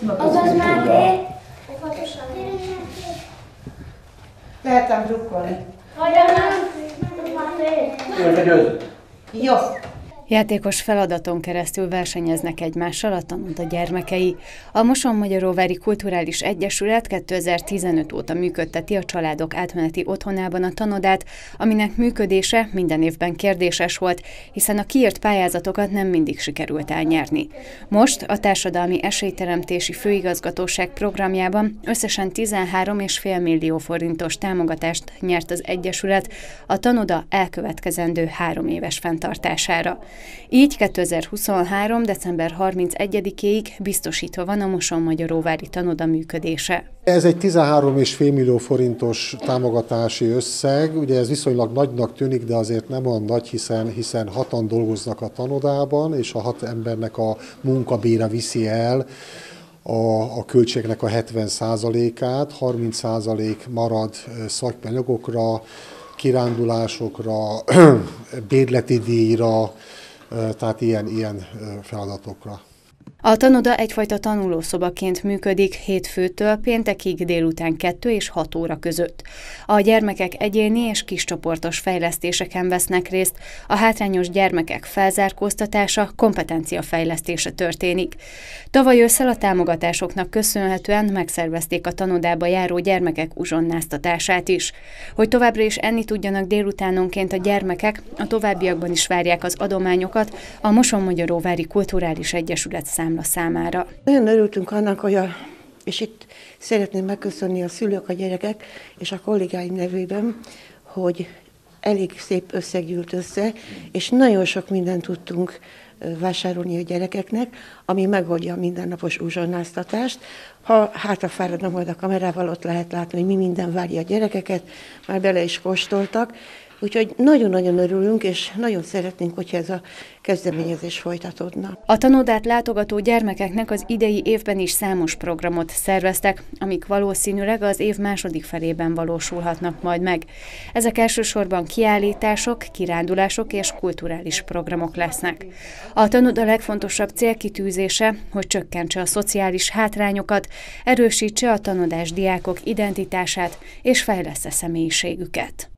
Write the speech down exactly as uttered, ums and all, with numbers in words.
Azaz Máté. Lehetem drukkolni. Jó. Játékos feladaton keresztül versenyeznek egymással a tanoda gyermekei. A Mosonmagyaróvári Kulturális Egyesület kétezer-tizenöt óta működteti a családok átmeneti otthonában a tanodát, aminek működése minden évben kérdéses volt, hiszen a kiírt pályázatokat nem mindig sikerült elnyerni. Most a Társadalmi Esélyteremtési Főigazgatóság programjában összesen tizenhárom egész öt millió forintos támogatást nyert az Egyesület a tanoda elkövetkezendő három éves fenntartására. Így kétezer-huszonhárom. december harmincegyedikéig biztosítva van a Mosonmagyaróvári tanoda működése. Ez egy tizenhárom egész öt millió forintos támogatási összeg, ugye ez viszonylag nagynak tűnik, de azért nem olyan nagy, hiszen, hiszen hatan dolgoznak a tanodában, és a hat embernek a munkabére viszi el a, a költségnek a hetven százalékát, harminc százalék marad szakanyagokra, kirándulásokra, bérleti díjra, tehát ilyen, ilyen feladatokra. A tanoda egyfajta tanulószobaként működik hétfőtől péntekig délután kettő és hat óra között. A gyermekek egyéni és kiscsoportos fejlesztéseken vesznek részt, a hátrányos gyermekek felzárkóztatása, kompetenciafejlesztése történik. Tavaly ősszel a támogatásoknak köszönhetően megszervezték a tanodába járó gyermekek uzsonnáztatását is. Hogy továbbra is enni tudjanak délutánonként a gyermekek, a továbbiakban is várják az adományokat a Mosonmagyaróvári Kulturális Egyesület számára. számára. Nagyon örültünk annak, hogy a, és itt szeretném megköszönni a szülők, a gyerekek és a kollégáim nevében, hogy elég szép összeg gyűlt össze, és nagyon sok mindent tudtunk vásárolni a gyerekeknek, ami megoldja a mindennapos uzsonnáztatást. Ha hátra fáradna majd a kamerával, ott lehet látni, hogy mi minden várja a gyerekeket, már bele is kóstoltak. Úgyhogy nagyon-nagyon örülünk, és nagyon szeretnénk, hogyha ez a kezdeményezés folytatódna. A tanodát látogató gyermekeknek az idei évben is számos programot szerveztek, amik valószínűleg az év második felében valósulhatnak majd meg. Ezek elsősorban kiállítások, kirándulások és kulturális programok lesznek. A tanoda legfontosabb célkitűzése, hogy csökkentse a szociális hátrányokat, erősítse a tanodás diákok identitását és fejlessze személyiségüket.